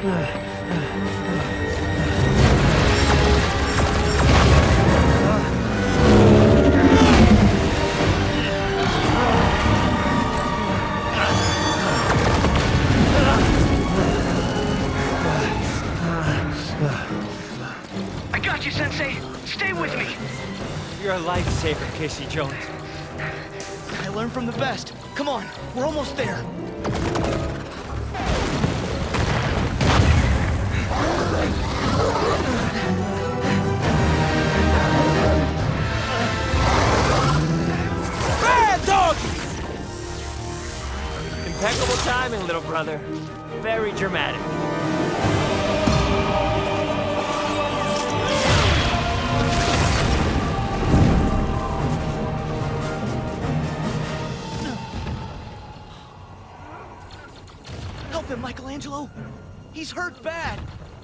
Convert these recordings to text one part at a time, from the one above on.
I got you, Sensei. Stay with me. You're a lifesaver, Casey Jones. I learned from the best. Come on, we're almost there. Bad doggies! Impeccable timing, little brother. Very dramatic. Help him, Michelangelo. He's hurt bad.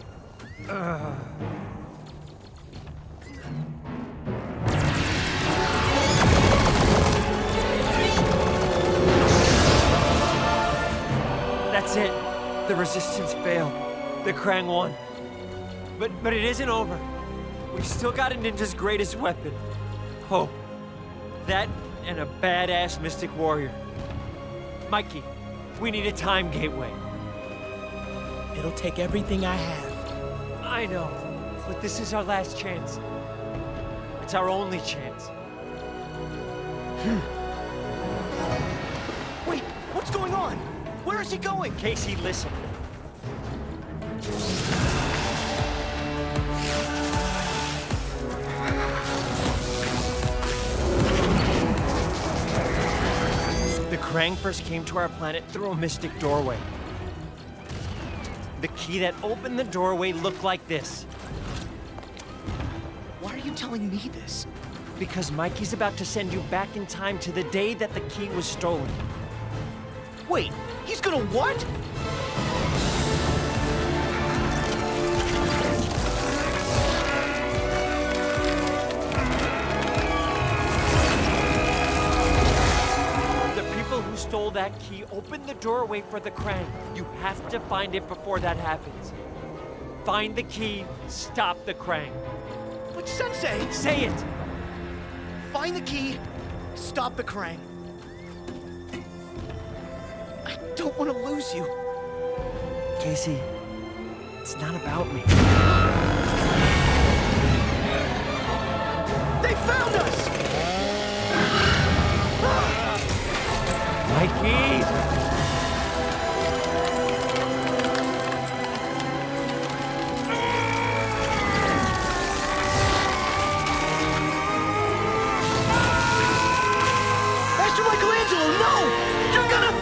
That's it. The resistance failed. The Krang won. But it isn't over. We've still got a ninja's greatest weapon. Hope. That and a badass mystic warrior. Mikey, we need a time gateway. It'll take everything I have. I know, but this is our last chance. It's our only chance. Wait, what's going on? Where is he going? Casey, listen. The Krang first came to our planet through a mystic doorway. The key that opened the doorway looked like this. Why are you telling me this? Because Mikey's about to send you back in time to the day that the key was stolen. Wait, he's gonna what? The people who stole that key opened the doorway for the Krang. You have to find it before that happens. Find the key, stop the Krang. But Sensei! Say it! Find the key, stop the Krang. I don't want to lose you. Casey, it's not about me. They found us! Mikey! Master Michelangelo, no! You're gonna...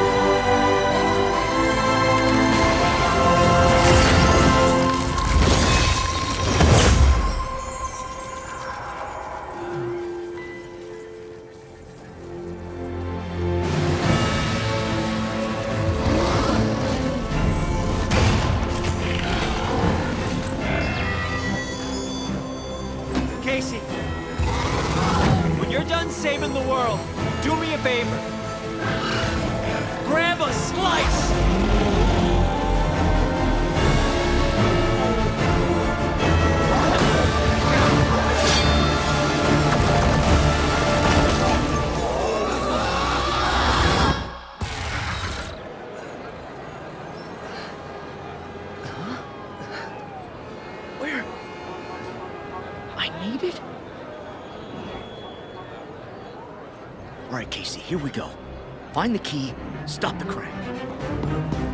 Casey, when you're done saving the world, do me a favor. Grab a slice! Where? I need it? All right, Casey, here we go. Find the key, stop the Krang.